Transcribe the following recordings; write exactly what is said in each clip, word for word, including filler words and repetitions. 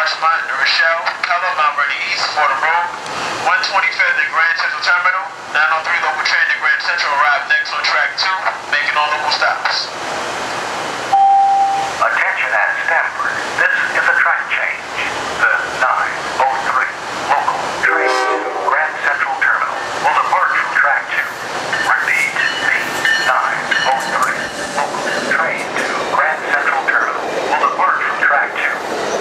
Larchmont, New Rochelle, Pella, Mount Vernon East, Fordham Road, one twenty-fifth at Grand Central Terminal, nine oh three local train to Grand Central arrive next on track two, making all local stops. Attention at Stamford, this is a track change. The nine oh three local train to Grand Central Terminal will depart from track two. Repeat, the nine oh three local train to Grand Central Terminal will depart from track two.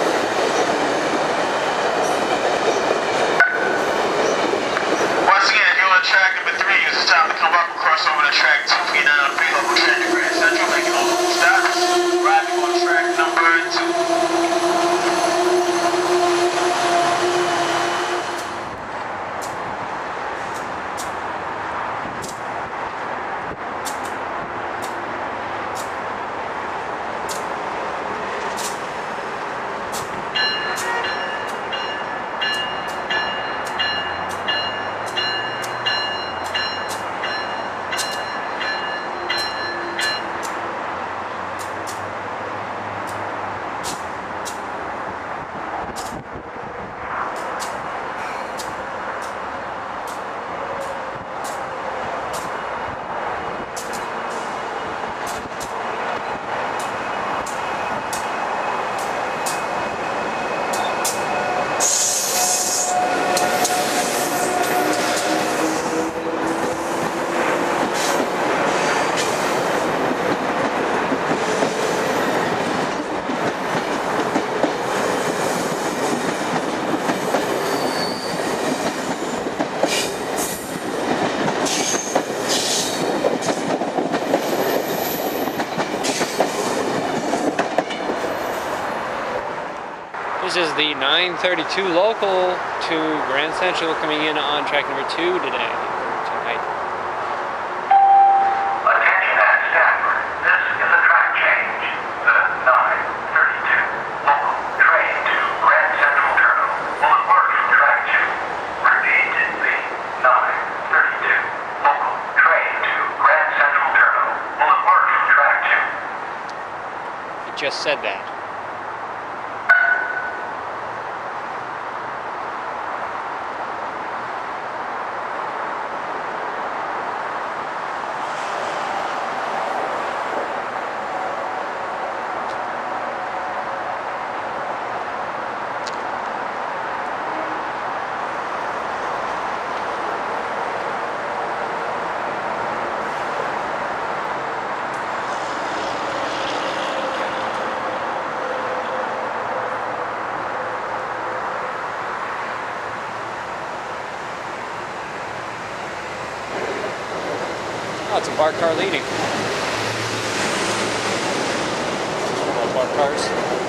Once again, if you're on track number three, use this time to come up and cross over to track two for your nine oh three local train to Grand Central, making all local stops. Arriving on track number two. This is the nine thirty-two local to Grand Central coming in on track number two today, tonight. Attention at Stamford, this is a track change. The nine thirty-two local train to Grand Central Terminal will depart from track two. Repeat, the nine thirty-two local train to Grand Central Terminal will depart from track two. It just said that. Oh, it's a bar car leading. Bar cars.